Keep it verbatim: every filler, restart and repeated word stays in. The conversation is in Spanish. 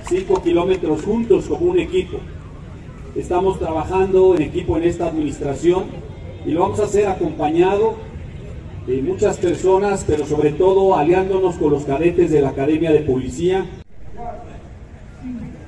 cinco kilómetros juntos como un equipo. Estamos trabajando en equipo en esta administración y lo vamos a hacer acompañado de muchas personas, pero sobre todo aliándonos con los cadetes de la Academia de Policía.